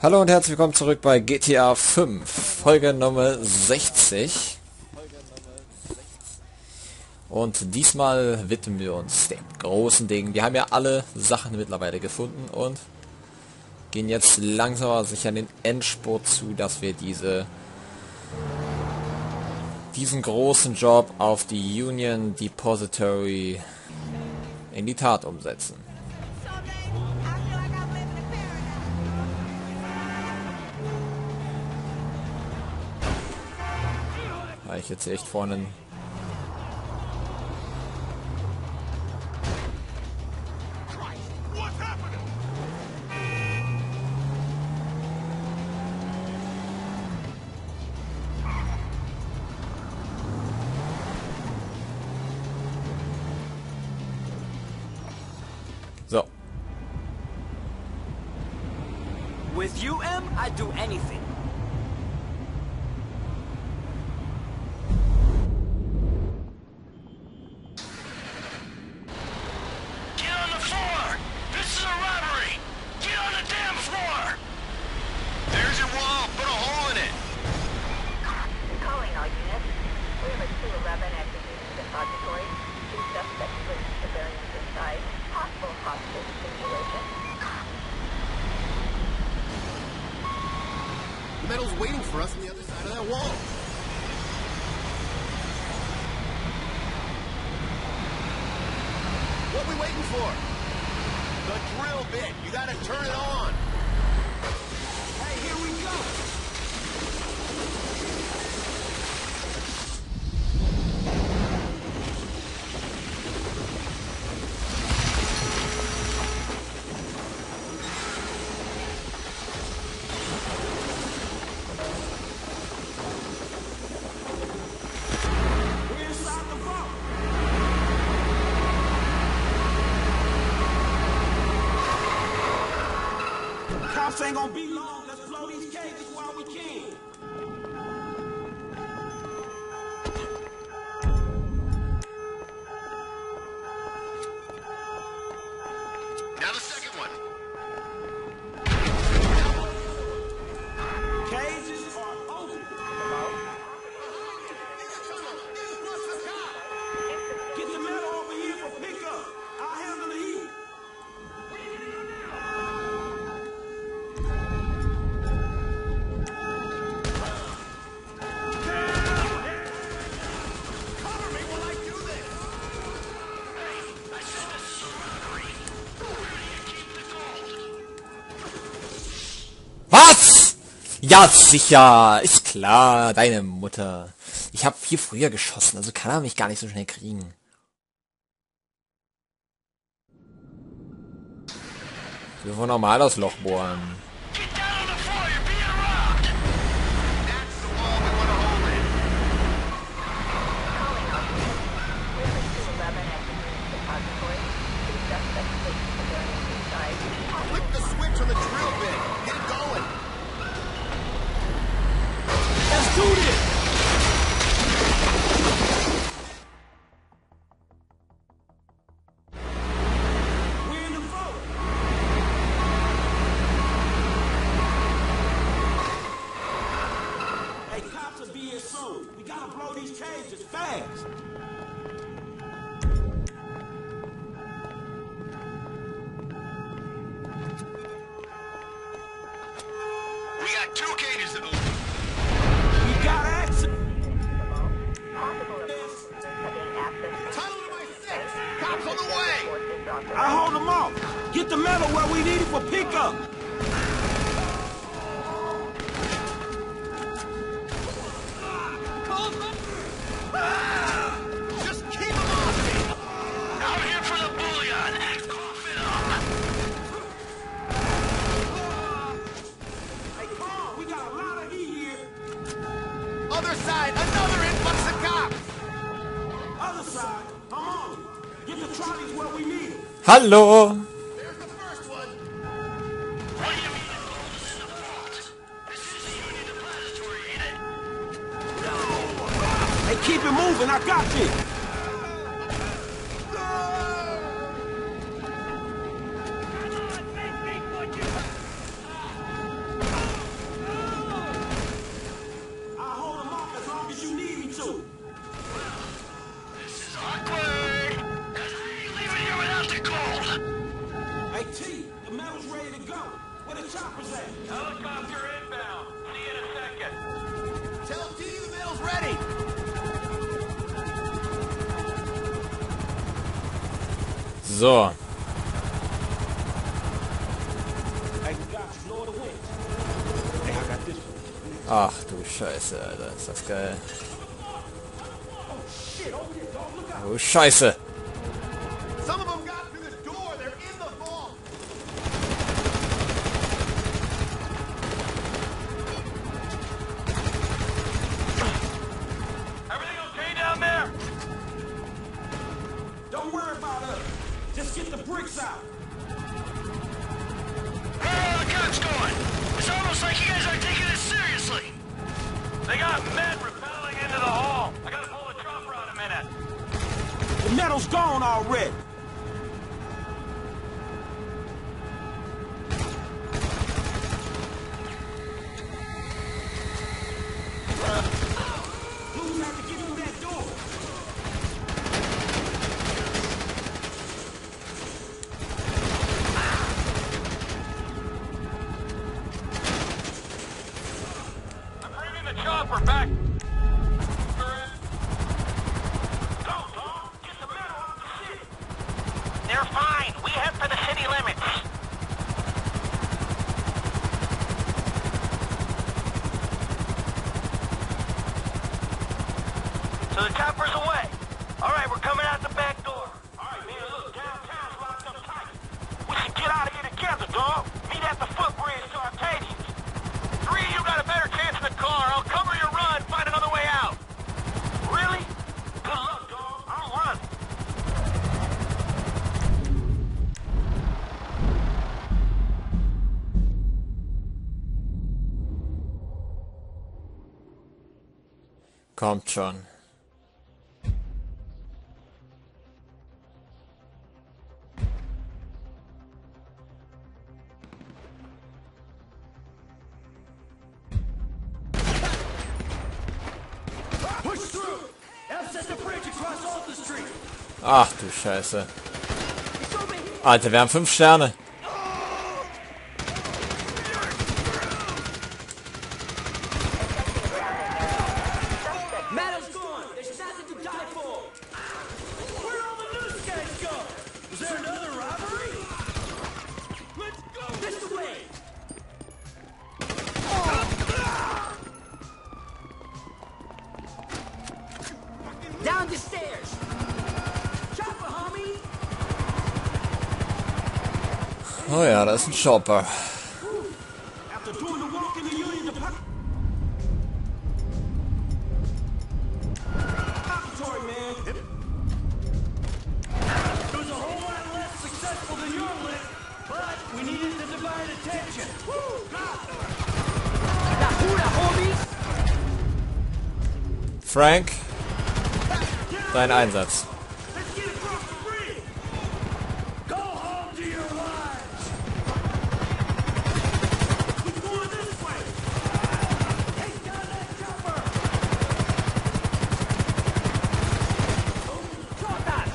Hallo und herzlich willkommen zurück bei GTA 5, Folge Nummer 60. Und diesmal widmen wir uns dem großen Ding. Wir haben ja alle Sachen mittlerweile gefunden und gehen jetzt langsam aber sicher an den Endspurt zu, dass wir diesen großen Job auf die Union Depository in die Tat umsetzen. Weil ich jetzt echt vorne... So. With you, M, I'd do anything. Get on the floor! This is a robbery! Get on the damn floor! There's your wall. Put a hole in it. Calling all units. We have a 211 at the Union Depository. Two suspects with civilians inside. Possible hostage situation. The metal's waiting for us on the other side of that wall. What we waiting for? The drill bit. You gotta turn it on. Hey, here we go! We're inside the vault! Cops ain't gonna be long. Let's blow these cages while we can. Now the second one. Cages are open. Get the metal over here for pickup. I'll handle the heat. Cover me while I do this. Hey, I said this is a robbery. Where do you keep the gold? Was? Ja, sicher. Ist klar. Deine Mutter. Ich habe viel früher geschossen, also kann er mich gar nicht so schnell kriegen. Wir wollen normal das Loch bohren. Get down on the floor. You're being robbed. That's the wall we want to hold in. Calling all units. We have a 211 at the Union Depository. Two suspects with civilians inside. Flip the switch on the drill bit. Get it going. Let's do this. We're in the vault. Hey, cops will be here soon. We gotta blow these cages fast. We got two cages to open. We got access. Possible improvements are being accessed. Tunnel to my six. Cops on the way. Forces authorized. I hold them off. Get the metal where we need it for pickup. Just keep them off me. Out here for the bullion. Cough it up. Hey, come on. We got a lot of heat here. Other side. Another influx of cops. Other side. Come on. Get the trolleys where we need it. Hallo. There's the first one. What do you mean the gold is in the vault? This is the Union Depository, ain't it? Hey, keep it moving. I got you. Come on, make me put you. Where the choppers at? Helicopter inbound. See you in a second. Tell T the middle's ready. So. Hey, we got you. Lower the wind. Hey, I got this one. Ach du Scheiße, Alter. Ist das geil. Oh, shit. Over there, dog. Look out. Oh Scheiße. Some of them got through the door. They're in the vault. Everything okay down there? Don't worry about us. Just get the bricks out. Where are all the guns going? It's almost like you guys aren't taking this seriously. They got men rappelling into the hall. I gotta pull the chopper out a minute. The metal's gone already. Blues have to get through that door. I'm bringing the chopper back. Go, Tom. Get the metal out of the city. They're fine. We head for the city limits. So the chopper's away. All right, we're coming out the back door. All right, man, look, downtown's locked up tight. We should get out of here together, dog. Meet at the footbridge to Arcadians. Three of you got a better chance in the car. I'll cover your run, find another way out. Really? Good luck, dog. I'll run. Kommt schon. Push through. F-set the bridge across Alta Street. Ach du Scheiße. Alter, wir haben 5 Sterne. Metal's gone. There's nothing to die for. Where'd all the loose guys go? Was there another robbery? Let's go. This way. Down the stairs. Chopper, homie. Oh ja, das ist ein Chopper. After doing the walk in the Union Department. Laboratory, man. It was a whole lot less successful than your lift, but we needed to divide attention. Frank, dein Einsatz. Let's get across the bridge. Go home to your wives. We're going this way. Take down that chopper. Drop that.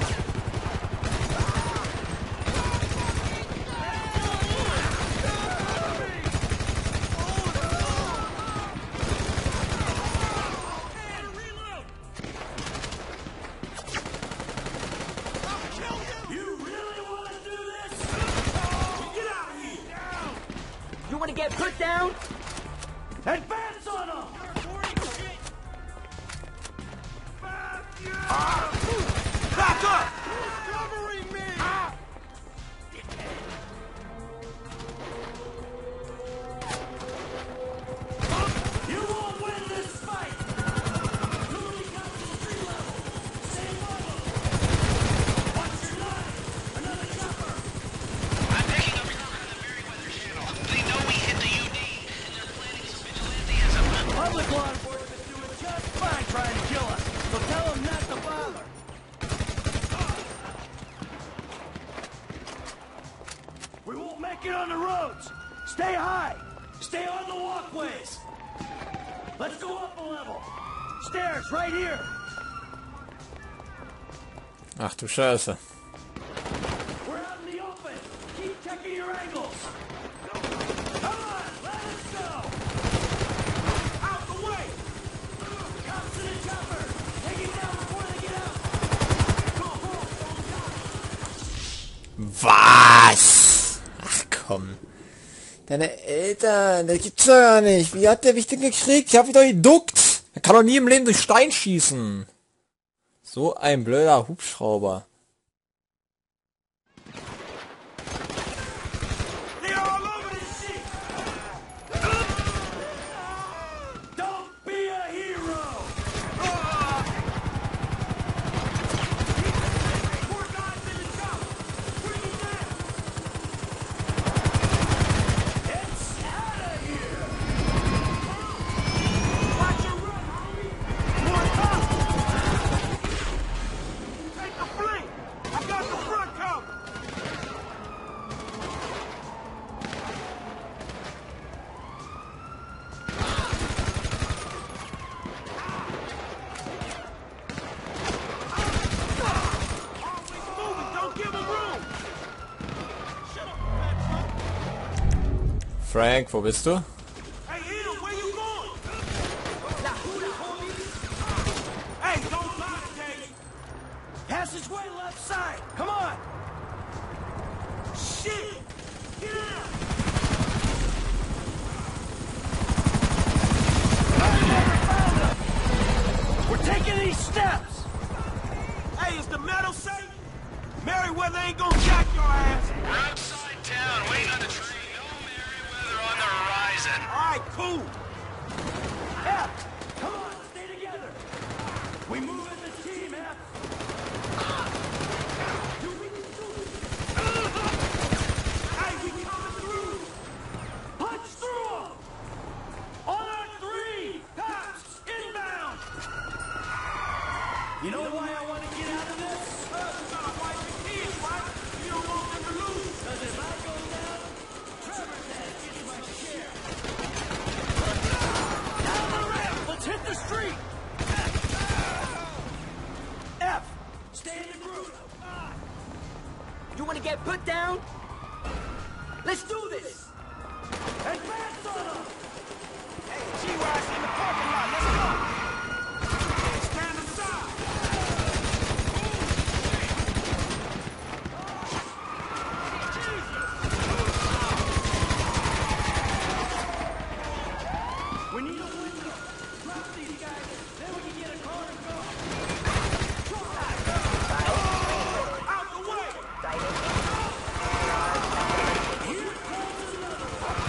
You really want to do this? Get out of here! You want to get put down? Advance on them! Back up! Who's covering me? You won't win this fight! Nobody comes to street level! Stay level! Watch your line! Another chopper! I'm picking up your crew on the Merryweather channel. They know we hit the UD, and they're planning some vigilantism. Public law enforcement's doing just fine trying to kill us, so tell them not to bother. We won't make it on the roads. Stay high. Stay on the walkways. Let's go up a level. Stairs right here. Ach du Scheiße. We're out in the open. Keep checking your angles. Come on, let us go! Out the way! Cops in the chopper! Take it down before they get out! Was? Ach komm. Deine Eltern, das gibt's doch gar nicht. Wie hat der mich denn gekriegt? Ich hab mich doch geduckt. Er kann doch nie im Leben durch Stein schießen. So ein blöder Hubschrauber. They're all over this shit! Don't be a hero! Poor guys in the shop! Bring it down! It's out of here! Watch your run, homie! More cops! Take the flank! I got the front cover! Always moving, don't give him room! Shut up, Frank, wo bist du? Hey, Ian, where you going? Hey, don't lie, Katie. Passageway left side. Come on. Shit. Get out. We're taking these steps. Hey, is the metal safe? Merriweather ain't gonna jack your ass. We're outside town, waiting on the train. No Merryweather on the horizon. All right, cool. F, come on, stay together. We move as a team, F. Hey, we coming through. Punch through 'em. On our 3, cops inbound. You know why I want to get out of this? You gotta wipe your kids, right? You don't want them to lose. 'Cause if I go down, Trevor's head gets my share. Down the ramp! Let's hit the street! F! Stay in the group! You want to get put down? Let's do this! Advance on them! Hey, G-Ride's in the parking lot. Let's go. Stand aside! We need a window. Drop these guys, then we can get a car and go. Out the way! Here comes another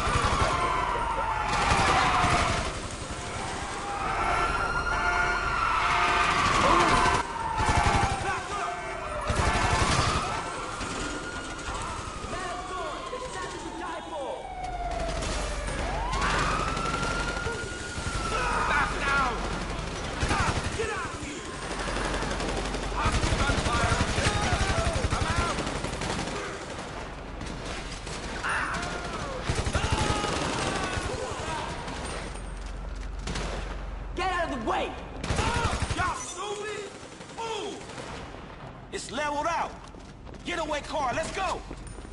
Get out of the way! Y'all stupid! Move! It's leveled out. Getaway car, let's go.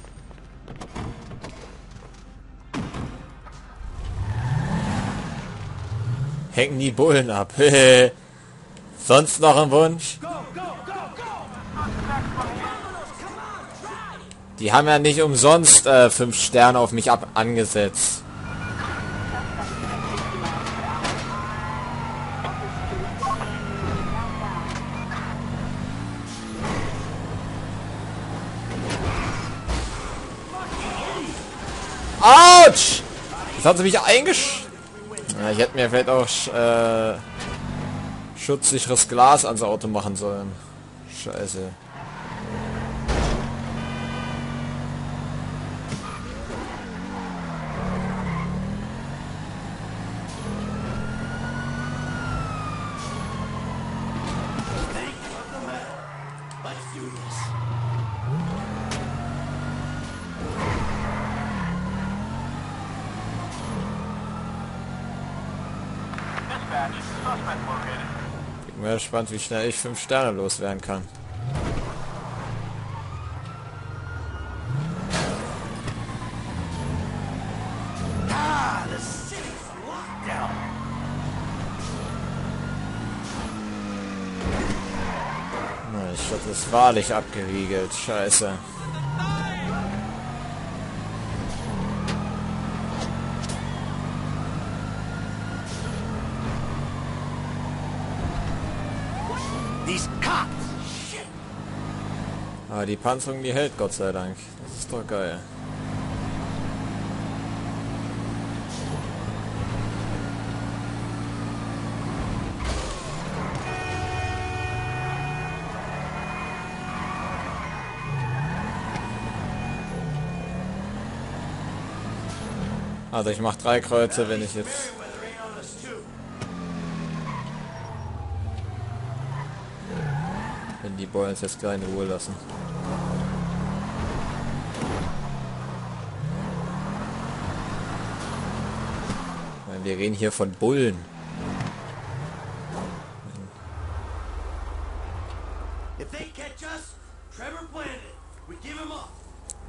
Hängen die Bullen ab. Sonst noch ein Wunsch? Go, go, go, go! Die haben ja nicht umsonst 5 Sterne auf mich angesetzt. Autsch! Jetzt hat sie mich Ja, ich hätte mir vielleicht auch schutzsicheres Glas ans Auto machen sollen. Scheiße. Let's do this. Dispatch, suspect located. Bin mal gespannt, wie schnell ich 5 Sterne loswerden kann. Die Stadt ist wahrlich abgeriegelt. Scheiße. These cops! Shit! Aber die Panzerung, die hält, Gott sei Dank. Das ist doch geil. Also ich mache 3 Kreuze, wenn ich jetzt... Merryweather ain't on us too. Wenn die Boys jetzt gleich in Ruhe lassen. Ich meine, wir reden hier von Bullen. If they catch us, Trevor planned it. We give him up.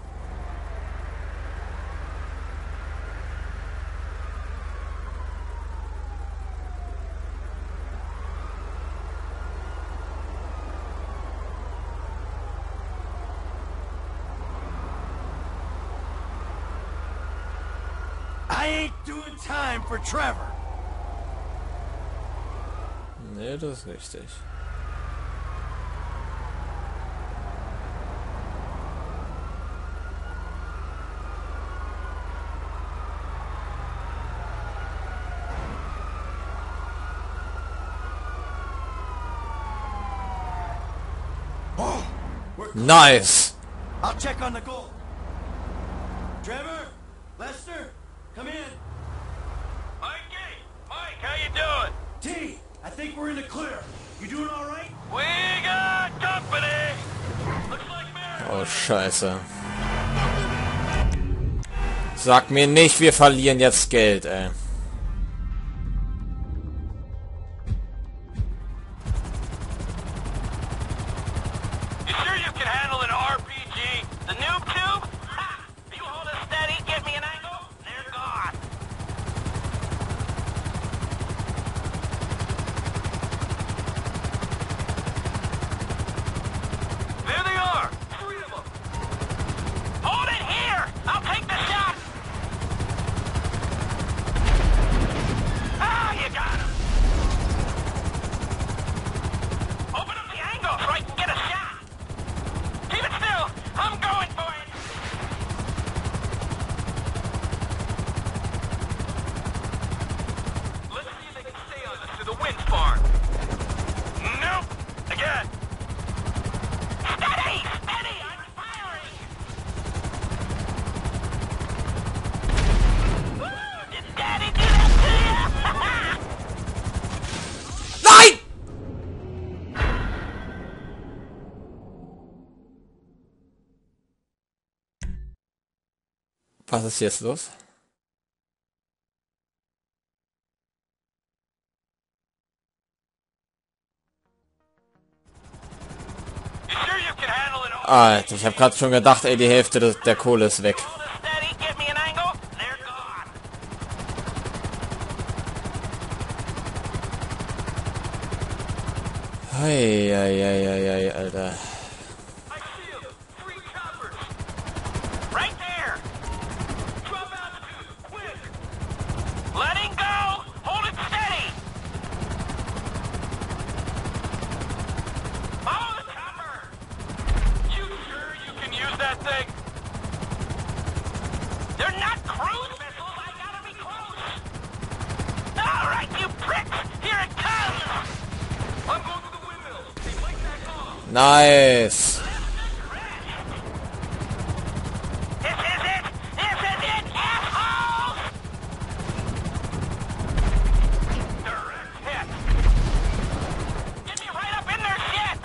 I ain't doing time for Trevor. Nee, das ist richtig. Oh, we're Nice! I'll check on the goal. Trevor, Lester, come in. Mikey! Mike, how you doing? T, I think we're in the clear. You doing all right? We got company! Looks like Mary. Oh, scheiße. Sag mir nicht, wir verlieren jetzt Geld, ey. You sure you can handle an RPG? The noob tube? Ha! You hold it steady, get me an angle, they're gone. There they are! 3 of them! Hold it here! I'll take the shot! Ah, you got him! Open up the angle so I can get a shot! Keep it still! I'm going for it! Let's see if they can stay on us to the wind farm. Nope! Again! Steady! Steady! I'm firing! Woo! Did Daddy do that to you? Nein! Was ist jetzt los? You sure you can handle it all? Alter, ich habe gerade schon gedacht, ey, die Hälfte der Kohle ist weg. Hold it steady, get me an angle, they're gone. Hei, hei, hei, hei, hei, Alter. I see him. 3 choppers. Right there. Drop altitude, quick. Letting go. Hold it steady. Oh, the chopper. You sure you can use that thing? They're not cruise missiles. I gotta be close. All right, you pricks. Here it comes. I'm going to the windmill. They might back off. Nice. This is it! This is it, assholes! Direct hit! Get me right up in their shit!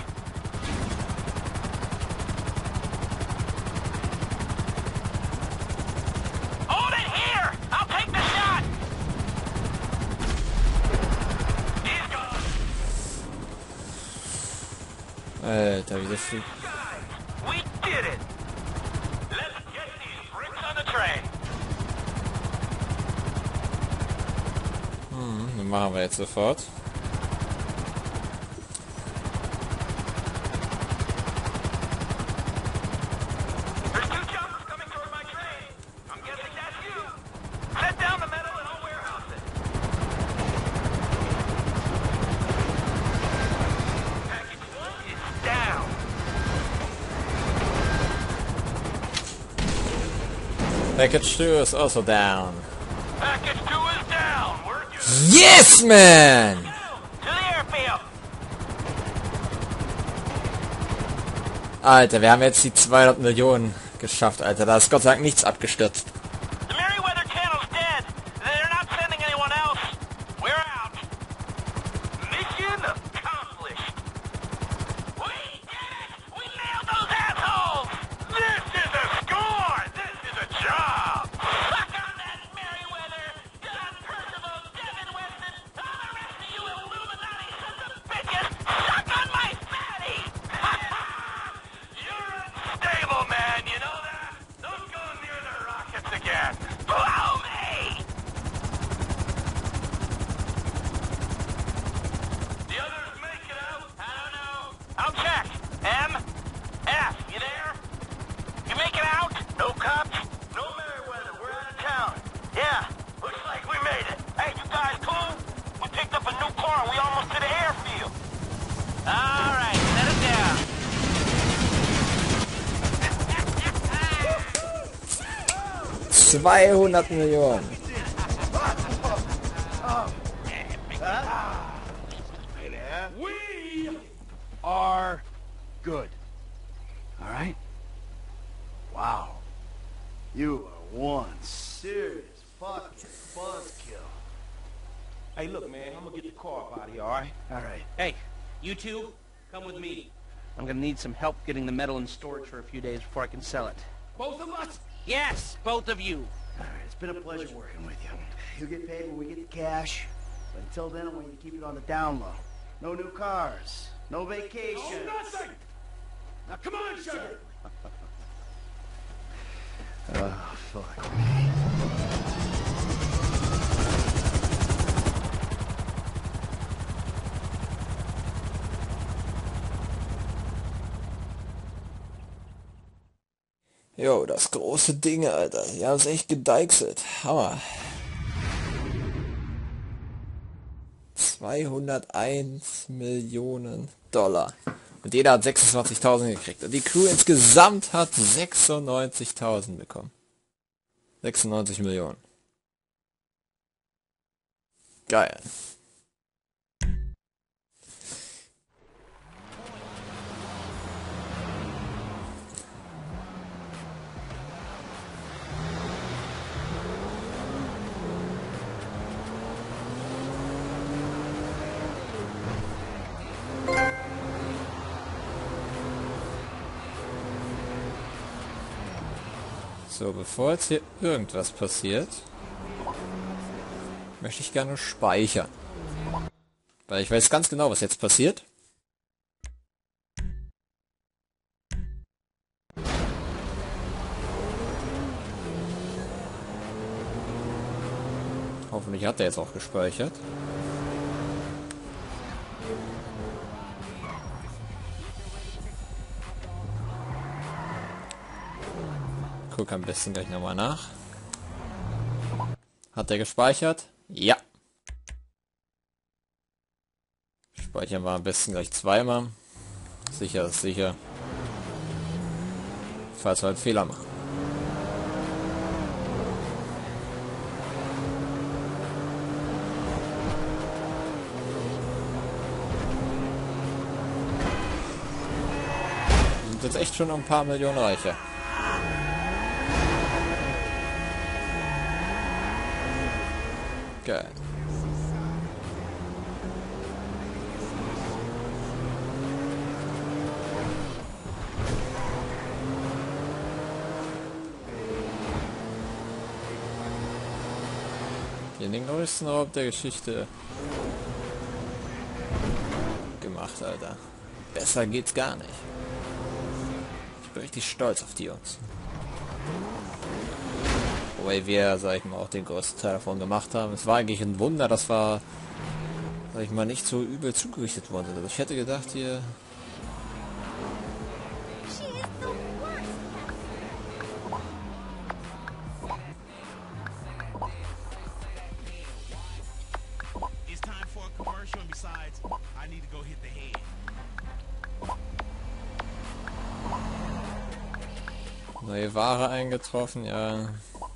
Hold it here! I'll take the shot! He's gone! Alter, wie das fliegt. Guys, we did it! Let's get these bricks on the train! Das machen wir jetzt sofort. Package 2 is also down. Package 2 is down. Where'd you Yes, man! to the airfield? Alter, wir haben jetzt die 200 Millionen geschafft, Alter. Da ist Gott sei Dank nichts abgestürzt. The Merryweather Channel's dead. They're not sending anyone else. We're out. Mission accomplished. We did it! We nailed those assholes! This is a score! This is a job! Suck on that, Merryweather! John Percival, Devin Winston, all the rest of you Illuminati sons of bitches! Suck on my fatty! You're unstable, man, you know that? Don't go near the rockets again! Blow me! The others make it out? I don't know. I'll check. M? F, you there? You make it out? No cops? No Merryweather. We're out of town. Yeah, looks like we made it. Hey, you guys cool? We picked up a new car and we almost to the airfield. All right, set it down. 200 Millionen. We are good. All right? Wow. You are one serious fucking buzzkill. Hey, look, man, I'm gonna get the car up out of here, all right? All right. Hey, you two, come with me. I'm gonna need some help getting the metal in storage for a few days before I can sell it. Both of us? Yes, both of you. All right, it's been a pleasure working with you. You'll get paid when we get the cash. But until then, I want you to keep it on the down low. No new cars. No vacation. Nothing! Now come on, sugar! Oh, fuck. Jo, das große Ding, Alter. Die haben es echt gedeichselt. Hammer. 201 Millionen Dollar. Und jeder hat 26.000 gekriegt. Und die Crew insgesamt hat 96.000 bekommen. 96 Millionen. Geil. So, bevor jetzt hier irgendwas passiert, möchte ich gerne speichern. Weil ich weiß ganz genau, was jetzt passiert. Hoffentlich hat er jetzt auch gespeichert. Guck am besten gleich nochmal nach. Hat er gespeichert? Ja. Speichern wir am besten gleich zweimal. Sicher ist sicher. Falls wir halt Fehler machen. Wir sind jetzt echt schon ein paar Millionen reicher. Geil. Hier den größten Raub der Geschichte gemacht, Alter. Besser geht's gar nicht. Ich bin richtig stolz auf die Jungs. Wobei wir, sag ich mal, auch den größten Teil davon gemacht haben. Es war eigentlich ein Wunder, dass wir, sag ich mal, nicht so übel zugerichtet worden sind. Also ich hätte gedacht, hier... It's time for a commercial, and besides, I need to go hit the head. Neue Ware eingetroffen, ja.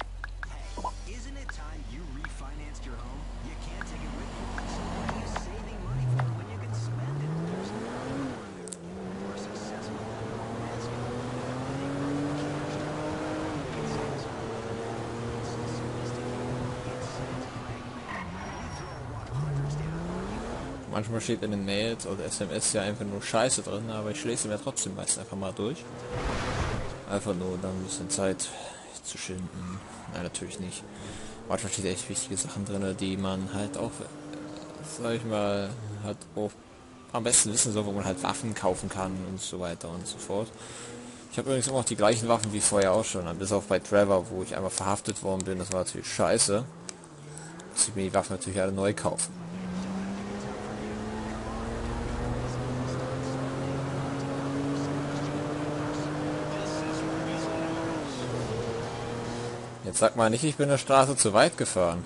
Manchmal steht in den Mails oder SMS ja einfach nur Scheiße drin, aber ich lese mir trotzdem meist einfach mal durch. Einfach nur dann ein bisschen Zeit zu schinden. Nein, natürlich nicht. Manchmal steht echt wichtige Sachen drin, die man halt auch, sag ich mal, halt auch am besten wissen soll, wo man halt Waffen kaufen kann und so weiter und so fort. Ich habe übrigens immer noch die gleichen Waffen wie vorher auch schon, bis auf bei Trevor, wo ich einmal verhaftet worden bin. Das war natürlich scheiße. Muss ich mir die Waffen natürlich alle neu kaufen. Jetzt sag mal nicht, ich bin der Straße zu weit gefahren.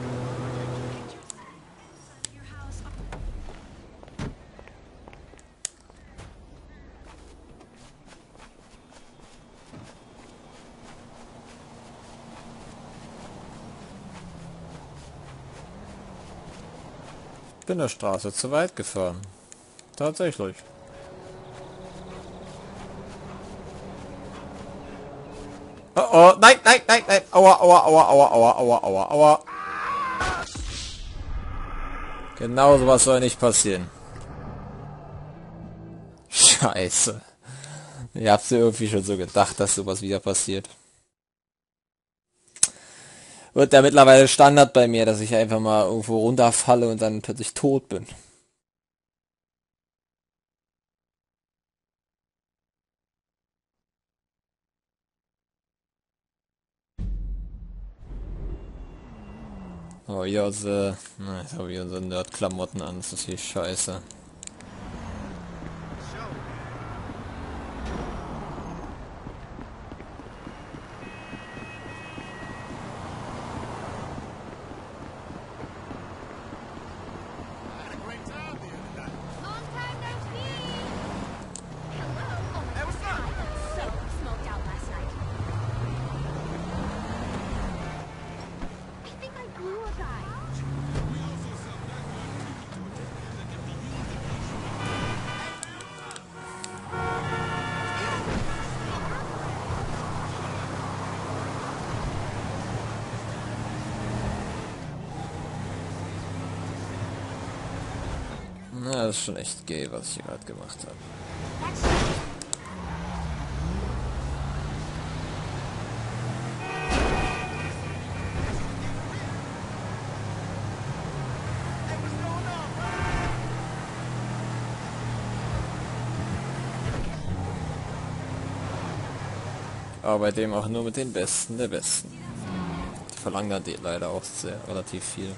Ich bin der Straße zu weit gefahren. Tatsächlich. Oh oh, nein, nein, nein, nein. Aua, aua, aua, aua, aua, aua, aua, aua. Genau sowas soll nicht passieren. Scheiße. Ich hab's mir irgendwie schon so gedacht, dass sowas wieder passiert. Wird ja mittlerweile Standard bei mir, dass ich einfach mal irgendwo runterfalle und dann plötzlich tot bin. Oh, hier unsere... Na, jetzt habe ich unsere Nerd-Klamotten an, das ist hier scheiße. Na, das ist schon echt gay, was ich hier gerade gemacht habe. Aber bei dem auch nur mit den Besten der Besten. Die verlangen da leider auch sehr relativ viel.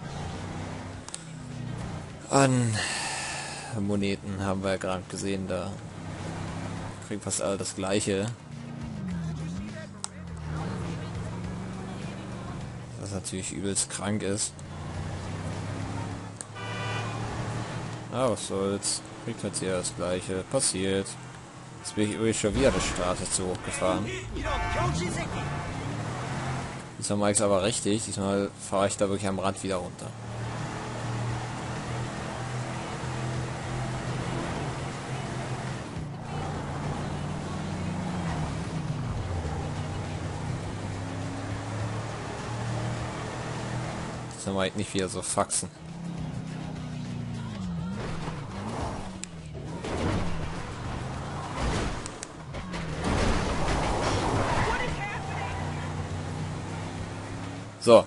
An Moneten haben wir ja gerade gesehen, da kriegen fast alle das gleiche. Was natürlich übelst krank ist. Ah, was soll's. Kriegt jetzt hier das gleiche. Passiert. Jetzt bin ich übrigens schon wieder die Straße zu hoch gefahren. Diesmal mache ich es aber richtig. Diesmal fahre ich da wirklich am Rand wieder runter. Diesmal mache ich nicht wieder so Faxen. So.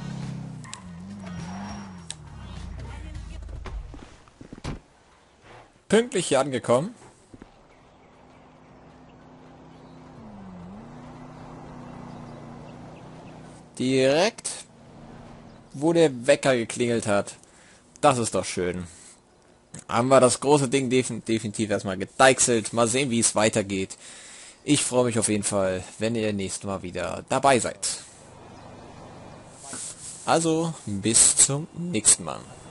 Pünktlich hier angekommen. Direkt, wo der Wecker geklingelt hat. Das ist doch schön. Haben wir das große Ding definitiv erstmal gedeichselt. Mal sehen, wie es weitergeht. Ich freue mich auf jeden Fall, wenn ihr nächstes Mal wieder dabei seid. Also, bis zum nächsten Mal.